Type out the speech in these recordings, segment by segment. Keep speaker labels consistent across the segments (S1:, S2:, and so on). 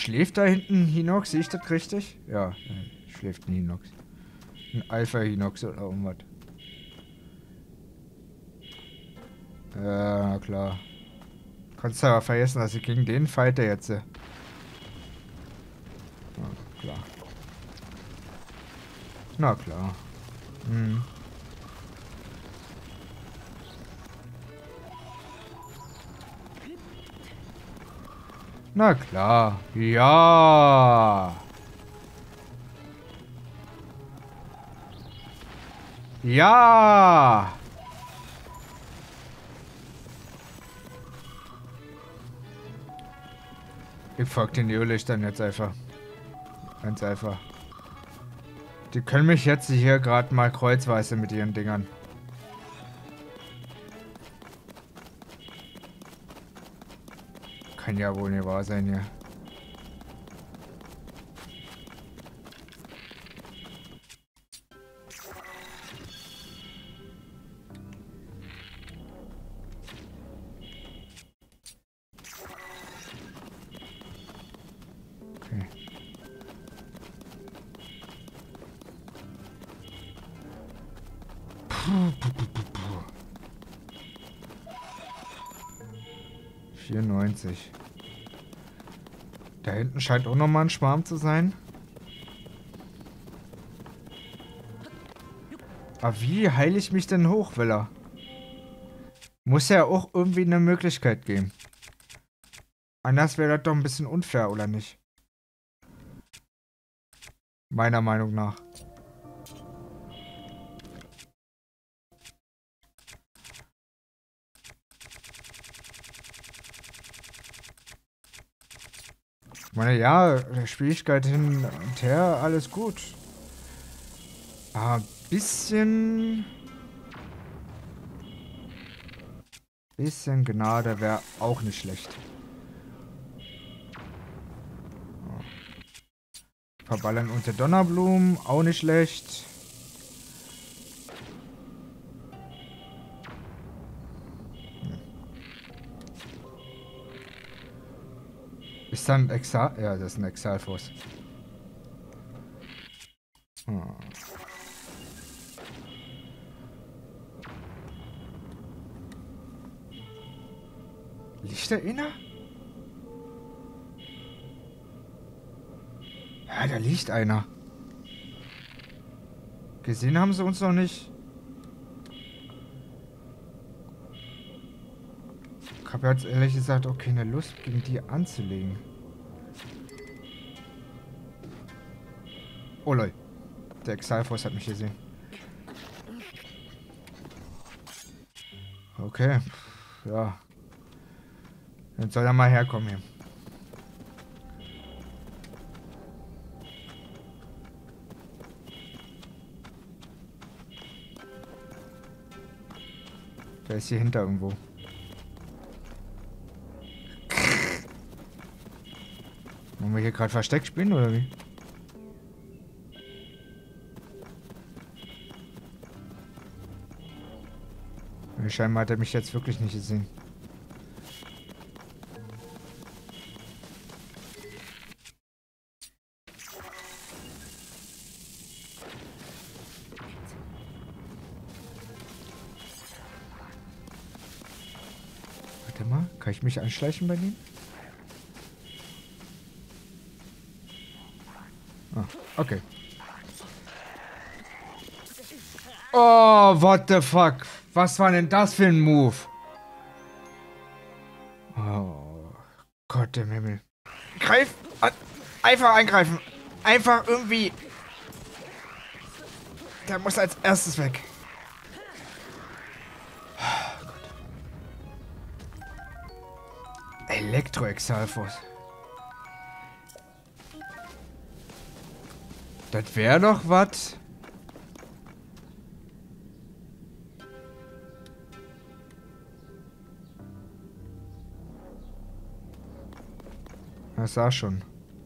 S1: Schläft da hinten ein Hinox? Sehe ich das richtig? Ja, schläft ein Hinox. Ein Alpha-Hinox oder irgendwas. Ja, klar. Kannst du aber vergessen, dass ich gegen den fighte jetzt. Ja, klar. Na klar. Hm. Na klar. Ja. Ja. Ich folge den Neolichtern jetzt einfach. Ganz einfach. Die können mich jetzt hier gerade mal kreuzweise mit ihren Dingern. Kann ja wohl nicht wahr sein hier. Okay. Puh. 94. Da hinten scheint auch nochmal ein Schwarm zu sein. Aber wie heile ich mich denn hoch, Willa? Muss ja auch irgendwie eine Möglichkeit geben. Anders wäre das doch ein bisschen unfair, oder nicht? Meiner Meinung nach. Ich meine, ja, Schwierigkeit hin und her, alles gut. Aber ein bisschen... Bisschen Gnade wäre auch nicht schlecht. Verballern unter Donnerblumen, auch nicht schlecht. Ist dann Exal? Ja, das ist ein Exalfos. Liegt da einer? Ja, da liegt einer. Gesehen haben sie uns noch nicht. Ich habe jetzt ehrlich gesagt auch keine Lust, gegen die anzulegen. Oh lol. Der Exalfos hat mich gesehen. Okay. Ja. Dann soll er mal herkommen hier. Der ist hier hinter irgendwo. Wollen wir hier gerade Versteck spielen oder wie? Scheinbar hat er mich jetzt wirklich nicht gesehen. Warte mal, kann ich mich anschleichen bei dem? Ah, okay. Oh, what the fuck? Was war denn das für ein Move? Oh, Gott im Himmel. Greif! Einfach eingreifen! Einfach irgendwie... Der muss als erstes weg. Oh, Gott. Elektro-Exalfos. Das wäre doch was. Das sah schon.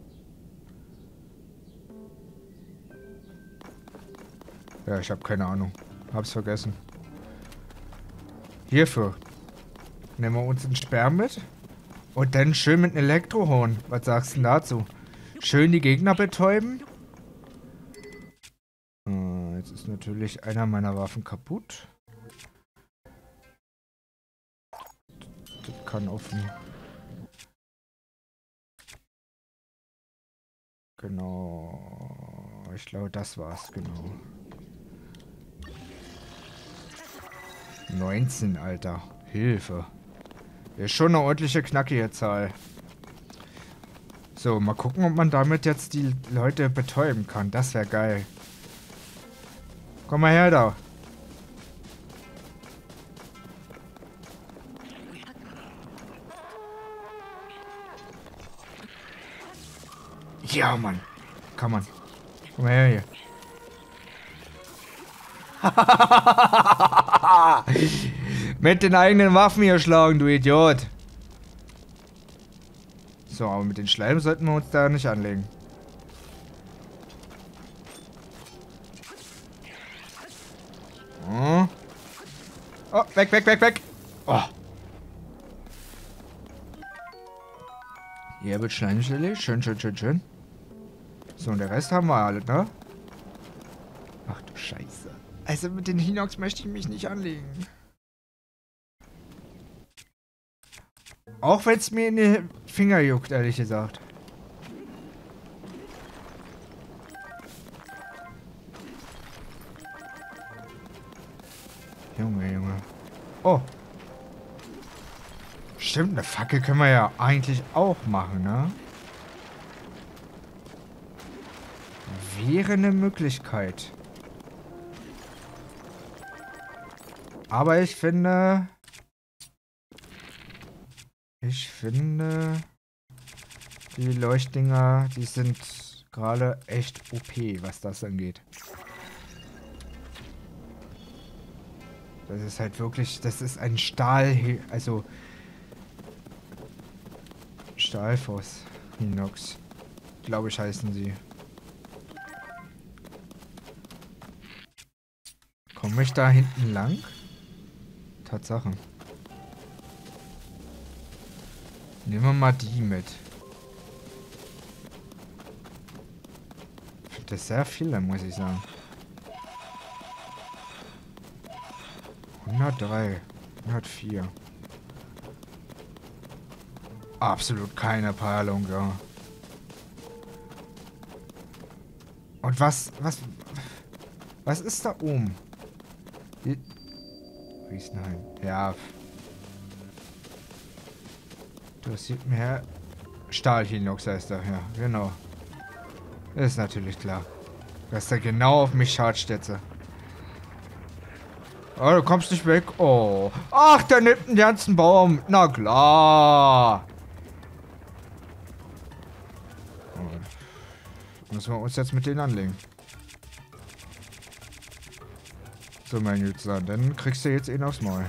S1: Ja, ich habe keine Ahnung. Hab's vergessen. Hierfür. Nehmen wir uns einen Sperr mit. Und dann schön mit einem Elektrohorn. Was sagst du denn dazu? Schön die Gegner betäuben. Jetzt ist natürlich einer meiner Waffen kaputt. Das kann offen. Genau. Ich glaube, das war's, genau. 19, Alter. Hilfe. Ist schon eine ordentliche knackige Zahl. So, mal gucken, ob man damit jetzt die Leute betäuben kann. Das wäre geil. Komm mal her da. Ja, Mann. Kann man. Komm mal her hier. Mit den eigenen Waffen hier schlagen, du Idiot. So, aber mit den Schleim sollten wir uns da nicht anlegen. Oh, oh weg, weg, weg, weg. Oh. Hier wird Schleimstelle. Schön, schön, schön, schön. So, und der Rest haben wir alle, ne? Ach du Scheiße. Also mit den Hinox möchte ich mich nicht anlegen. Auch wenn es mir in die Finger juckt, ehrlich gesagt. Junge, Junge. Oh. Stimmt, eine Fackel können wir ja eigentlich auch machen, ne? Wäre eine Möglichkeit. Aber ich finde... die Leuchtdinger, die sind gerade echt OP, was das angeht. Das ist halt wirklich, das ist ein Stahl, also Stahlfoss, Hinox, glaube ich heißen sie. Komme ich da hinten lang? Tatsache. Nehmen wir mal die mit. Ich finde das sehr viele, muss ich sagen. 103, 104. Absolut keine Peilung, ja. Und was ist da oben? Riesenheim. Ja. Das sieht mir Stahl-Hinox heißt er, ja, genau. Das ist natürlich klar. Dass er genau auf mich chargt jetzt. Oh, du kommst nicht weg. Oh. Ach, der nimmt den ganzen Baum. Na klar. Oh. Müssen wir uns jetzt mit denen anlegen. So, mein Güter, dann kriegst du jetzt ihn aufs Maul.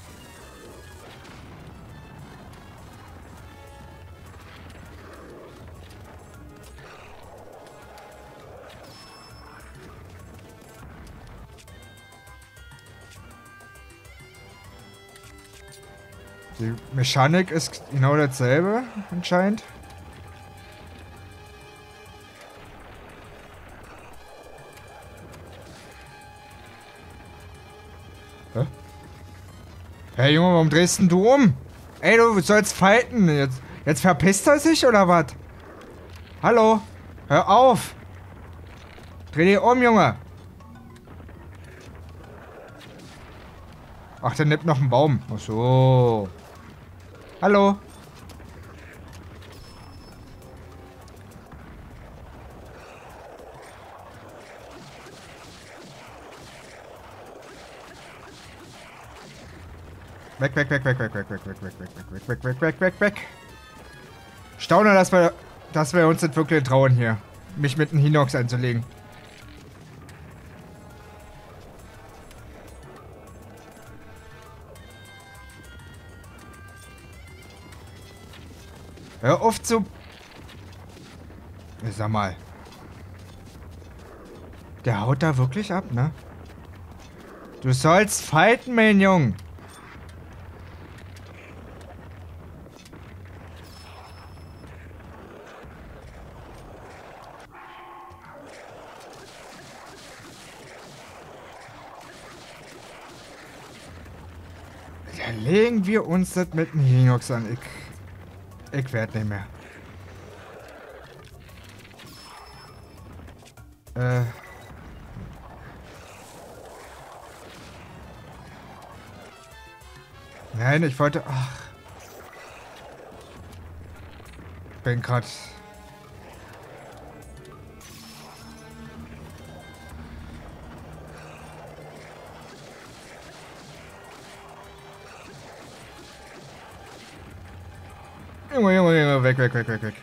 S1: Die Mechanik ist genau dasselbe, anscheinend. Hä? Hey Junge, warum drehst denn du um? Ey, du sollst fighten. Jetzt verpisst er sich oder was? Hallo? Hör auf! Dreh dich um, Junge! Ach, der nimmt noch einen Baum. Ach so. Hallo? Weg, weg, weg, weg, weg, weg, weg, weg, weg, weg, weg, weg, weg, weg, weg, weg. Staune, dass wir uns nicht wirklich trauen hier, mich mit einem Hinox einzulegen. Hör auf zu... Sag mal. Der haut da wirklich ab, ne? Du sollst fighten, mein Junge. Legen wir uns das mit dem Hinox an. Ich werd nicht mehr. Nein, ich wollte... Ach. Ich bin grad... Junge, weg.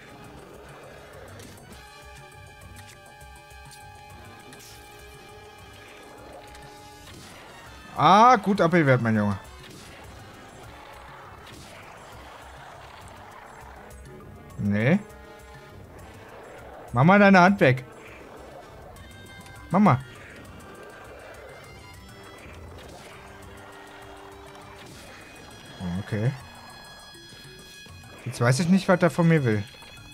S1: Ah, gut abgewehrt, mein Junge. Nee. Mach mal deine Hand weg. Mama. Okay. Jetzt weiß ich nicht, was er von mir will.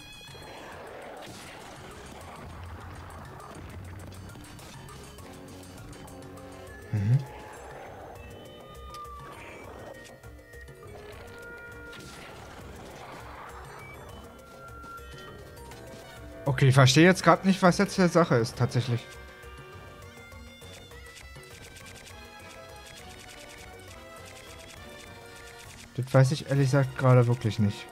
S1: Mhm. Okay, ich verstehe jetzt gerade nicht, was jetzt die Sache ist, tatsächlich. Das weiß ich ehrlich gesagt gerade wirklich nicht.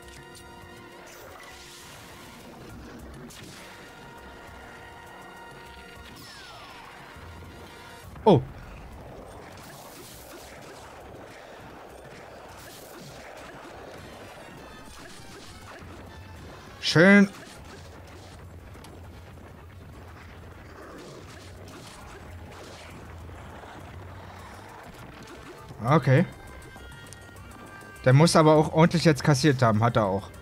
S1: Oh. Schön. Okay. Der muss aber auch ordentlich jetzt kassiert haben. Hat er auch.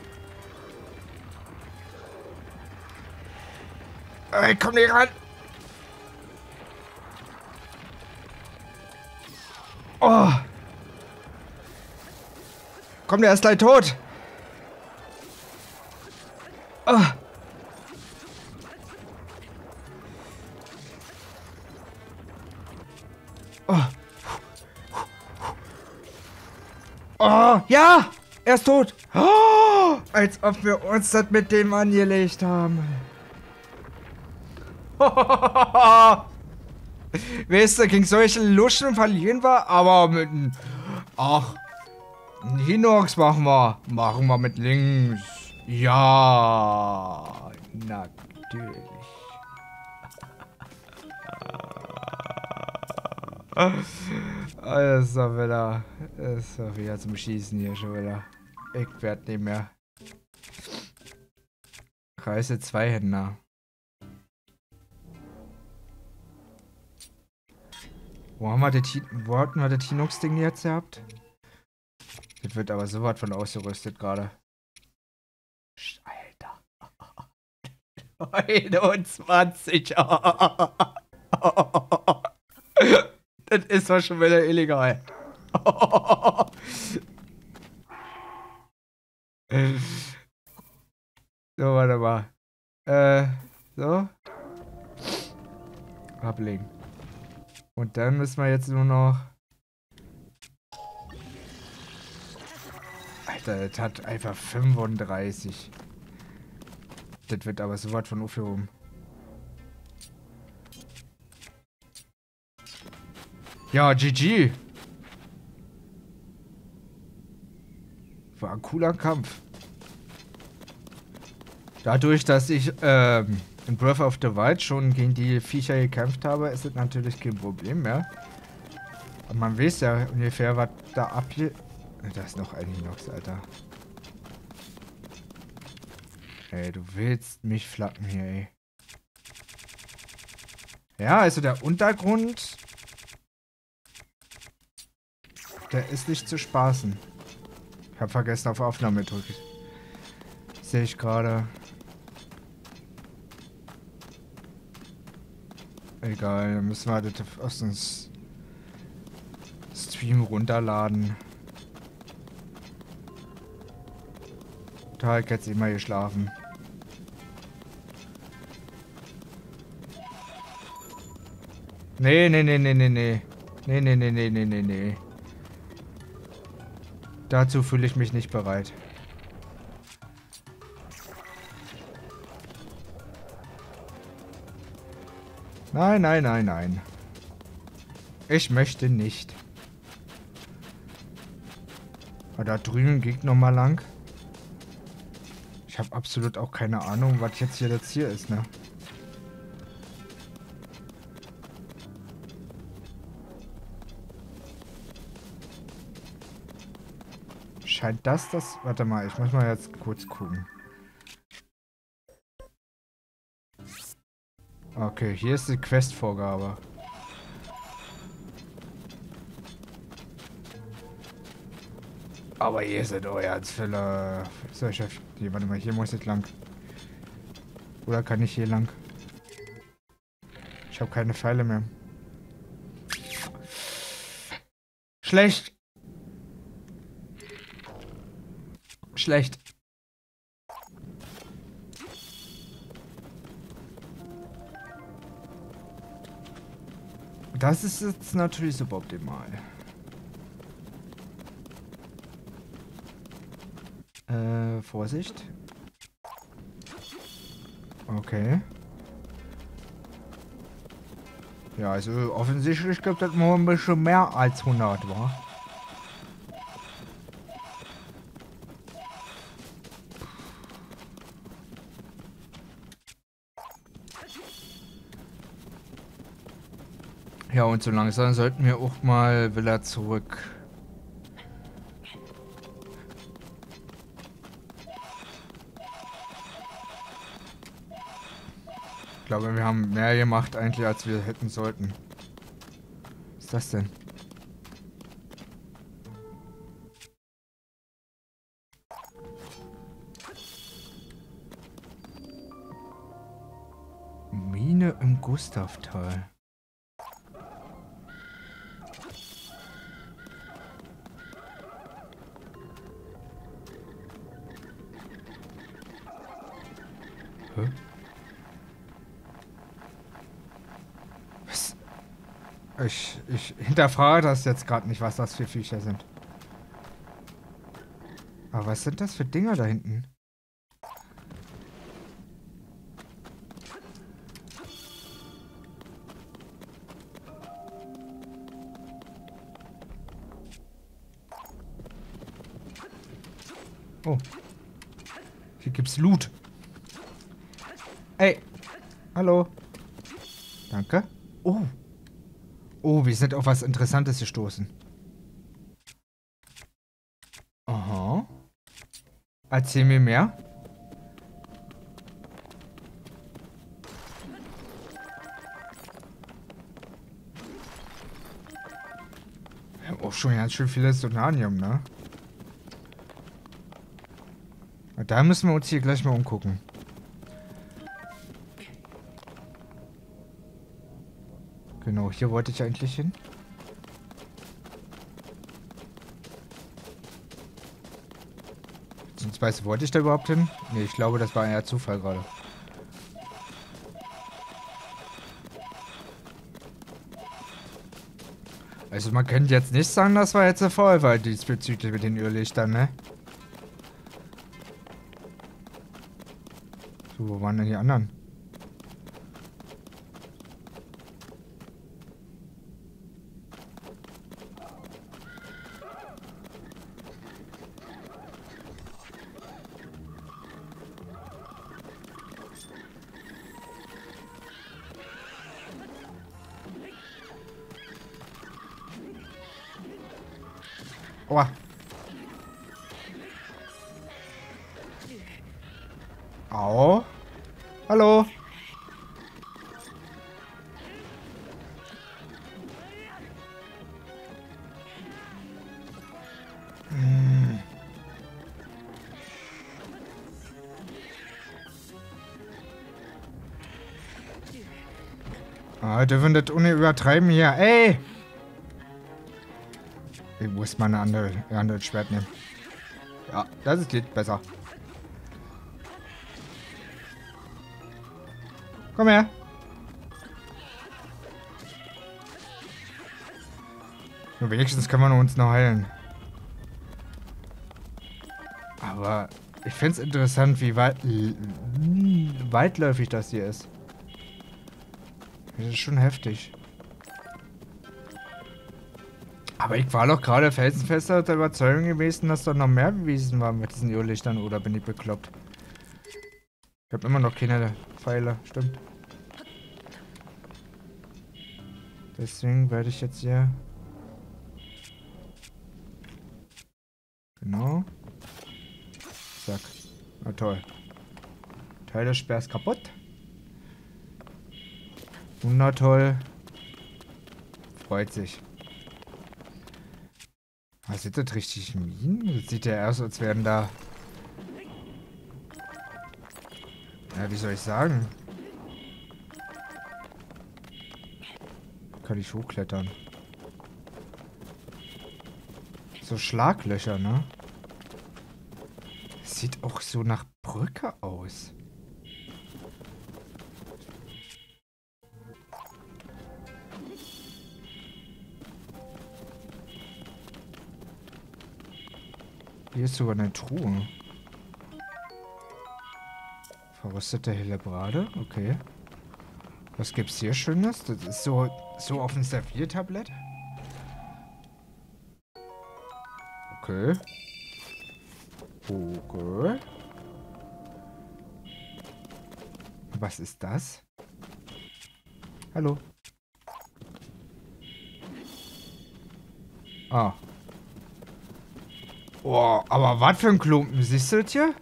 S1: Ey, komm nicht ran. Oh. Komm, der ist gleich tot. Oh. Oh. Oh, ja! Er ist tot! Oh, als ob wir uns das mit dem angelegt haben. Weißt du, gegen solche Luschen verlieren wir, aber mit einem... Ach, einen Hinox machen wir. Machen wir mit links. Ja, natürlich. Das ist doch wieder... Das ist doch wieder zum Schießen hier schon wieder. Ich werd nicht mehr. Kreise Zweihänder. Wo hatten wir das Hinox-Ding jetzt gehabt? Das wird aber so was von ausgerüstet gerade. Alter. 21. Das ist doch schon wieder illegal. So, warte mal. So. Ablegen. Und dann müssen wir jetzt nur noch... Alter, das hat einfach 35. Das wird aber so weit von aufgehoben. Ja, GG. War ein cooler Kampf. Dadurch, dass ich in Breath of the Wild schon gegen die Viecher gekämpft habe, ist es natürlich kein Problem mehr. Aber man weiß ja ungefähr, was da abgeht. Da ist noch ein Hinox, Alter. Ey, du willst mich flacken hier, ey. Ja, also der Untergrund... Der ist nicht zu spaßen. Ich habe vergessen, auf Aufnahme drücken. Sehe ich gerade. Egal, dann müssen wir das aus dem Stream runterladen. Da habe ich jetzt immer geschlafen. Nee. Nee. Dazu fühle ich mich nicht bereit. Nein, nein, nein, nein. Ich möchte nicht. Aber da drüben geht noch mal lang. Ich habe absolut auch keine Ahnung, was jetzt hier das Ziel ist, ne? Scheint das... Warte mal, ich muss mal jetzt kurz gucken. Okay, hier ist die Questvorgabe. Aber ihr seid euer Erzfäller. So, Chef. Nee, warte mal, hier muss ich lang. Oder kann ich hier lang? Ich habe keine Pfeile mehr. Schlecht. Schlecht. Das ist jetzt natürlich suboptimal. Vorsicht. Okay. Ja, also offensichtlich gibt es nur ein bisschen mehr als 100, wa? Ja, und so langsam sollten wir auch mal wieder zurück. Ich glaube, wir haben mehr gemacht eigentlich, als wir hätten sollten. Was ist das denn? Mine im Gustavtal. Hä? Was? Ich hinterfrage das jetzt gerade nicht, was das für Viecher sind. Aber was sind das für Dinger da hinten? Oh. Hier gibt's Loot. Ey. Hallo. Danke. Oh. Oh, wir sind auf was Interessantes gestoßen. Aha. Erzähl mir mehr. Wir haben auch schon ganz schön vieles Sonanium, ne? Da müssen wir uns hier gleich mal umgucken. Genau, hier wollte ich eigentlich hin. Beziehungsweise wollte ich da überhaupt hin? Ne, ich glaube, das war eher Zufall gerade. Also man könnte jetzt nicht sagen, das war jetzt der Fall, weil diesbezüglich mit den Irrlichtern, ne? So, wo waren denn die anderen? Aua. Au. Hallo. Ah, dürfen das ohne übertreiben hier. Ey! Ich muss mal ein anderes Schwert nehmen. Ja, das geht besser. Komm her. Nur wenigstens können wir uns noch heilen. Aber ich finde es interessant, wie weitläufig das hier ist. Das ist schon heftig. Aber ich war doch gerade felsenfester der Überzeugung gewesen, dass da noch mehr bewiesen war mit diesen Irrlichtern. Oder bin ich bekloppt? Ich habe immer noch keine Pfeile. Stimmt. Deswegen werde ich jetzt hier... Genau. Zack. Na toll. Teil des Sperrs kaputt. Na toll. Freut sich. Was sind das richtig Minen? Das sieht ja aus, als wären da... Ja, wie soll ich sagen? Kann ich hochklettern. So Schlaglöcher, ne? Das sieht auch so nach Brücke aus. Hier ist sogar eine Truhe. Verrostete Hellebrade? Okay. Was gibt's hier Schönes? Das ist so auf dem Serviertablett? Okay. Okay. Was ist das? Hallo. Ah. Oh, aber was für ein Klumpen. Siehst du das hier?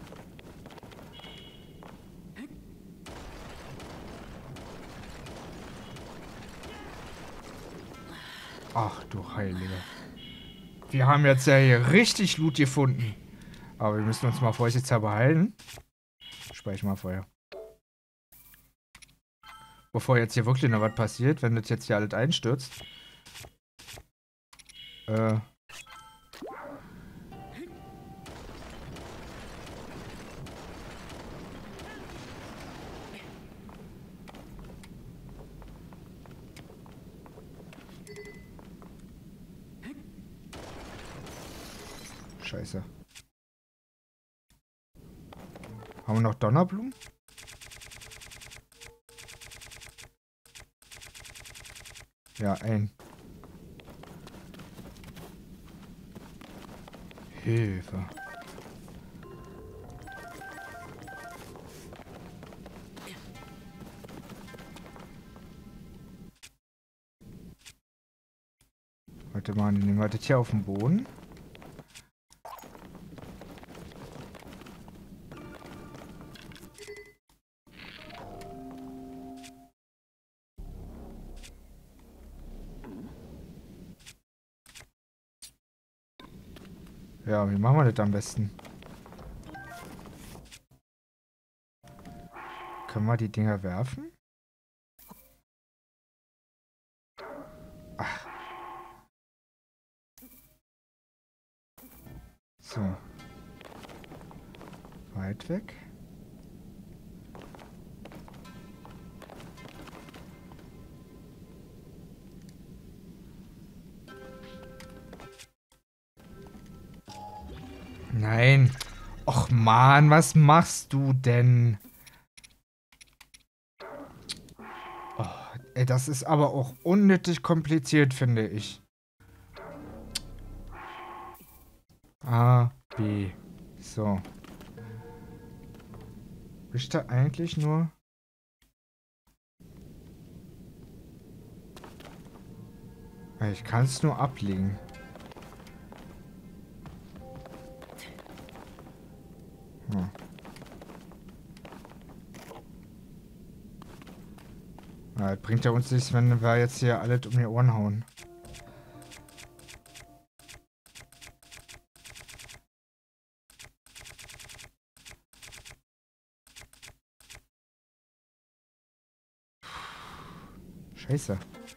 S1: Ach du Heilige. Wir haben jetzt ja hier richtig Loot gefunden. Aber wir müssen uns mal vorsichtshalber heilen. Speichere mal vorher. Bevor jetzt hier wirklich noch was passiert, wenn das jetzt hier alles einstürzt. Scheiße. Haben wir noch Donnerblumen? Ja, ein. Hilfe. Warte mal, nehmen wir das hier auf dem Boden. Ja, wie machen wir das am besten? Können wir die Dinger werfen? Ach. So. Weit weg. Nein. Och man, was machst du denn? Oh, ey, das ist aber auch unnötig kompliziert, finde ich. A, B. So. Ist da eigentlich nur... Ich kann es nur ablegen. Hm. Ja, das bringt ja uns nichts, wenn wir jetzt hier alles um die Ohren hauen. Scheiße.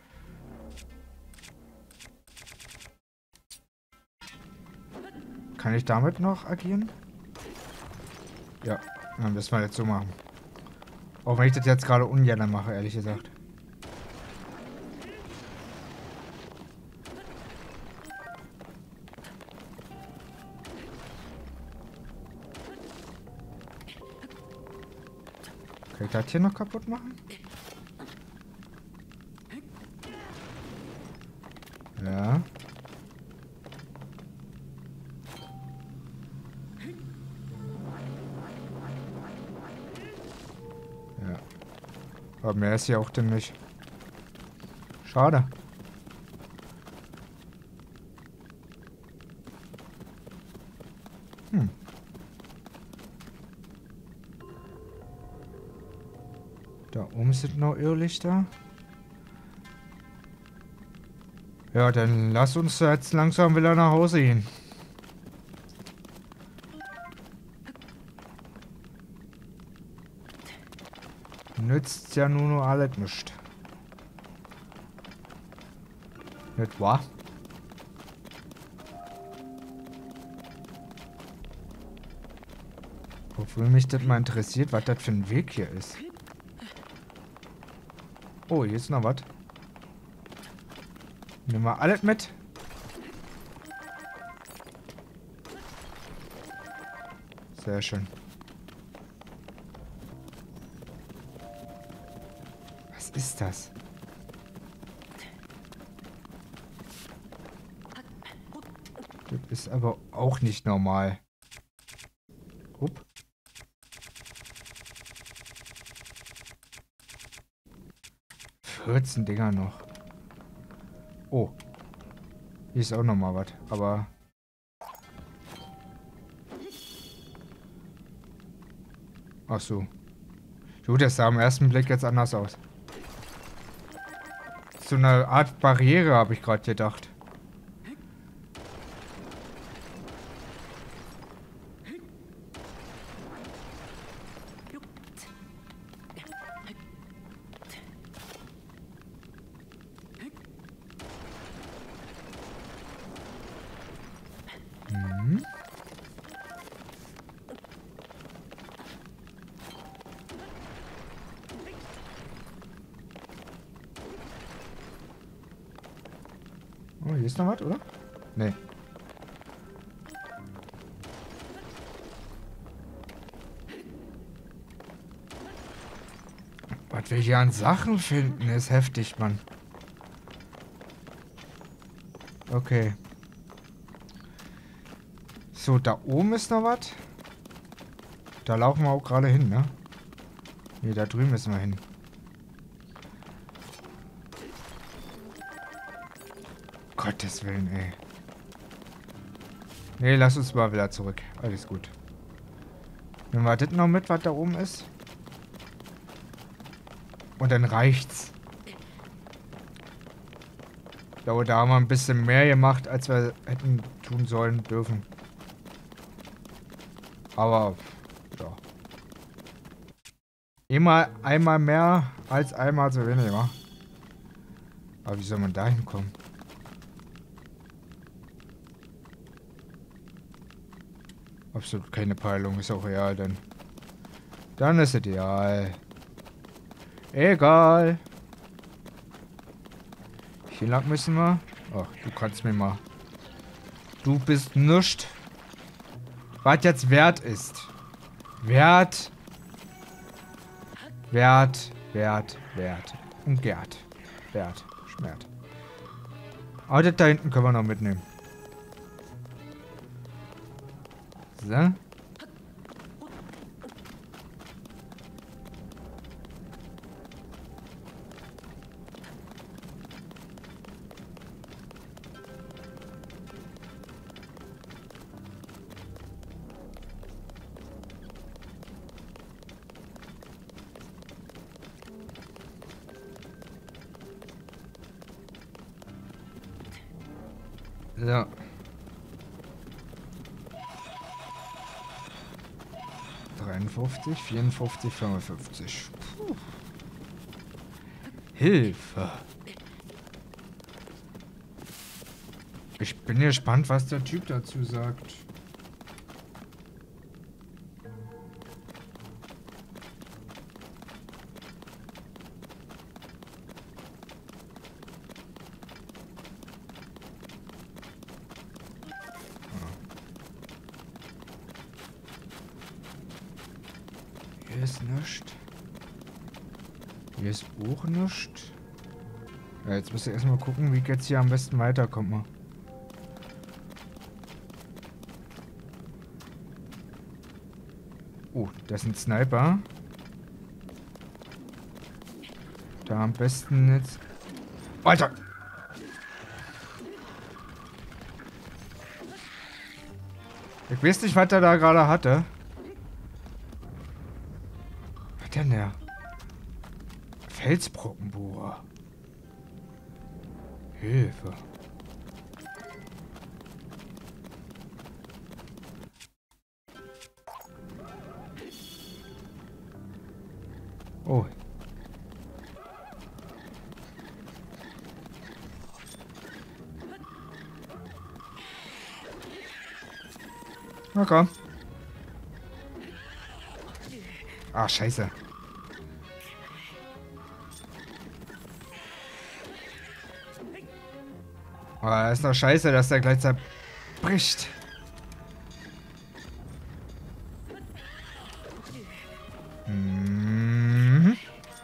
S1: Kann ich damit noch agieren? Ja, dann müssen wir jetzt so machen. Auch wenn ich das jetzt gerade ungern mache, ehrlich gesagt. Kann ich das hier noch kaputt machen? Ja. Ja. Aber mehr ist ja auch denn nicht. Schade. Da oben sind noch Irrlichter. Ja, dann lass uns jetzt langsam wieder nach Hause gehen. Nützt ja nur noch alles nicht. Nicht wahr? Obwohl mich das mal interessiert, was das für ein Weg hier ist. Oh, hier ist noch was. Nehmen wir alles mit. Sehr schön. Was ist das? Das ist aber auch nicht normal. Upp. ...14 Dinger noch. Oh. Hier ist auch noch mal was. Aber... Ach so. Gut, das sah am ersten Blick jetzt anders aus. So eine Art Barriere, habe ich gerade gedacht. Oh, hier ist noch was, oder? Nee. Was wir hier an Sachen finden, ist heftig, Mann. Okay. So, da oben ist noch was. Da laufen wir auch gerade hin, ne? Nee, da drüben müssen wir hin. Gottes Willen, ey. Nee, lass uns mal wieder zurück. Alles gut. Nehmen wir das noch mit, was da oben ist. Und dann reicht's. Ich glaube, da haben wir ein bisschen mehr gemacht, als wir hätten tun sollen dürfen. Aber, ja. Immer einmal mehr als einmal zu wenig, wa? Aber wie soll man da hinkommen? Absolut keine Peilung, ist auch real, denn. Dann ist es ideal. Egal. Hier lang müssen wir. Ach, du kannst mir mal. Du bist nischt. Was jetzt wert ist. Wert. Wert. Und Gerd. Wert. Schmerz. Aber das da hinten können wir noch mitnehmen. So. So. ...53, 54, 55. Puh. Hilfe. Ich bin gespannt, was der Typ dazu sagt. Hier ist nichts. Hier ist auch nichts. Ja, jetzt muss ich erstmal gucken, wie ich jetzt hier am besten weiterkomme. Oh, das ist ein Sniper. Da am besten jetzt... Alter! Ich weiß nicht, was er da gerade hatte. Was denn der? Felsbrockenbohrer. Hilfe. Oh. Na komm. Ah, scheiße. Oh, das ist doch scheiße, dass der gleich zerbricht. Mhm.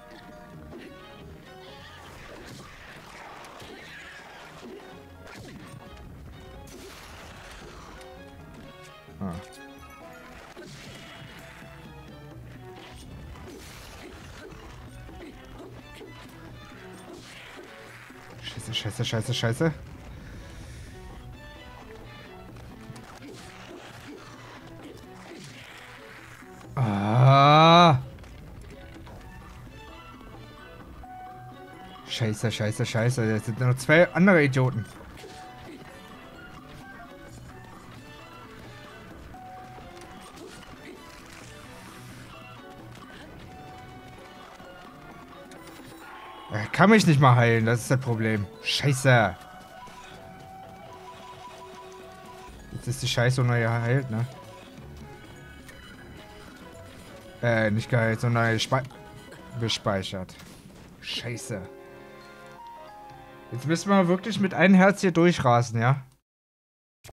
S1: Ah. Scheiße, scheiße, scheiße, scheiße. Ah. Scheiße, scheiße, scheiße. Das sind noch zwei andere Idioten. Er kann mich nicht mal heilen, das ist das Problem. Scheiße. Jetzt ist die Scheiße noch geheilt, ne? Nicht geheilt, sondern gespeichert. Scheiße. Jetzt müssen wir wirklich mit einem Herz hier durchrasen, ja?